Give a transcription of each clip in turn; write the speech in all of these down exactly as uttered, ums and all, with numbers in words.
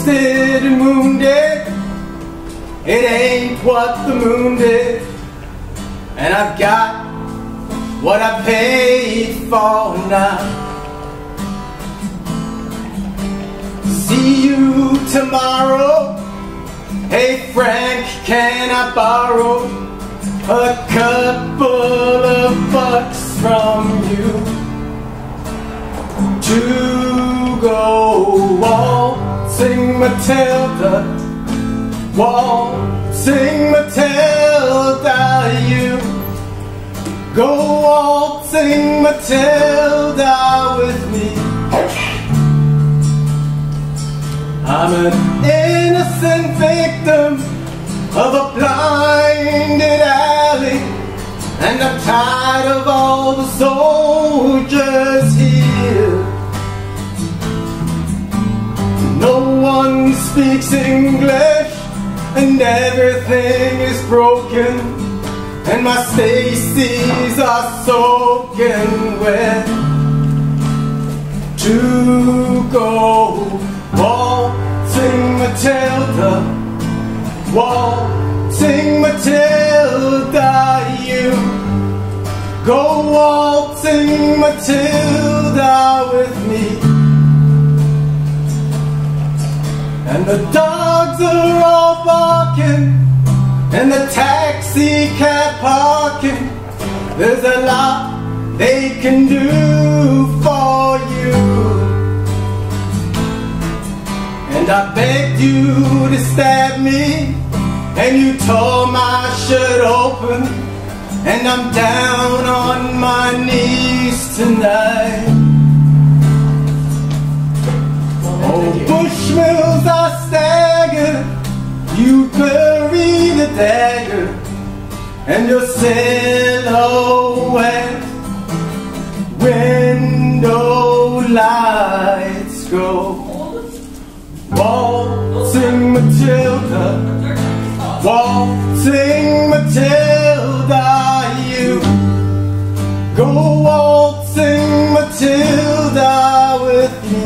twisted and wounded. It ain't what the moon did. And I've got what I paid for now. See you tomorrow. Hey Frank, can I borrow a couple of bucks from you to go waltzing Matilda, waltzing Matilda, you go waltzing Matilda with me. I'm an innocent victim of a blinded alley, and I'm tired of all the soldiers here. No one speaks English, and everything is broken, and my Stacy's are soaking wet. To go waltzing Matilda, waltzing Matilda, you go waltzing Matilda with me. And the dogs are all barking, and the taxi cab parking. There's a lot they can do for you. And I begged you to stab me, and you tore my shirt open, and I'm down on my knees tonight. Oh, Bushmills, I stagger, you bury the dagger, and your silhouette, window lights go. Waltzing Matilda, waltzing Matilda, you go waltzing Matilda with me.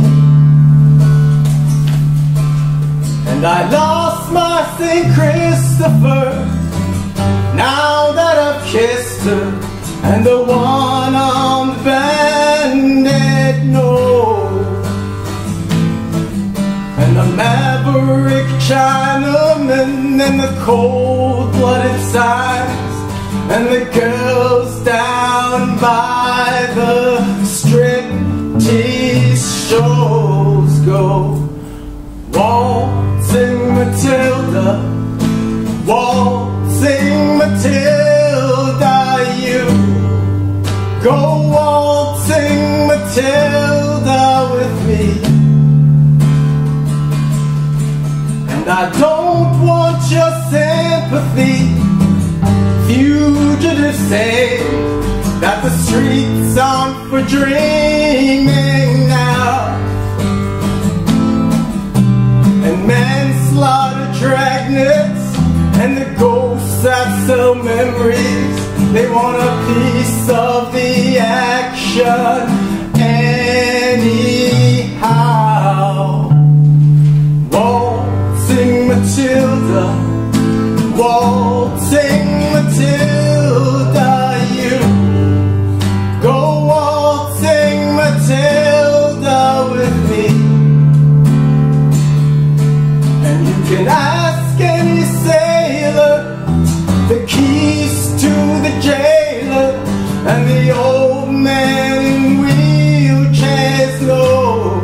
And I lost my Saint Christopher, now that I've kissed her, and the one on the bandit nose. And the maverick Chinaman, and the cold-blooded signs, and the girls down by the striptease shows go waltzing Matilda, waltzing Matilda, you go waltzing Matilda with me. And I don't want your sympathy. Fugitives say that the streets aren't for dreaming now, and manslaughter dragnets and the ghosts that sell memories, they want a piece of the action anyhow. Waltzing Matilda, waltzing Matilda, you go waltzing Matilda with me. And you can ask any sailor the keys to the jailer, and the old man in wheelchairs know.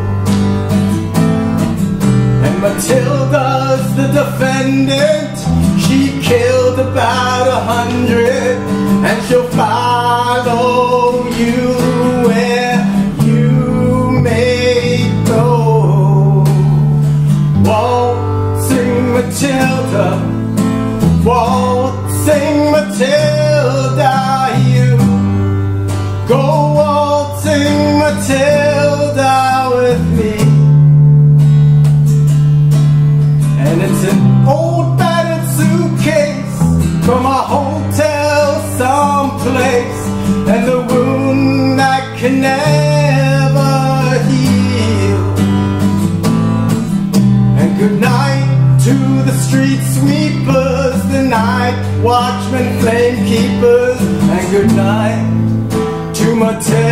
And Matilda's the defendant, she killed about a hundred, and she'll follow you where you may go. Waltzing Matilda, waltzing Matilda, you go waltzing Matilda with me. And it's an old battered suitcase from a hotel someplace, and the wound that can never heal. And good watchmen, flame keepers, and good night to Matilda.